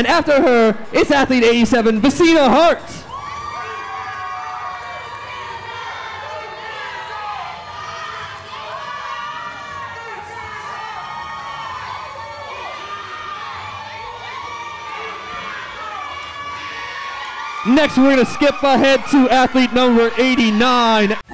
And after her, it's athlete 87, Vicena Hart. Next, we're going to skip ahead to athlete number 89.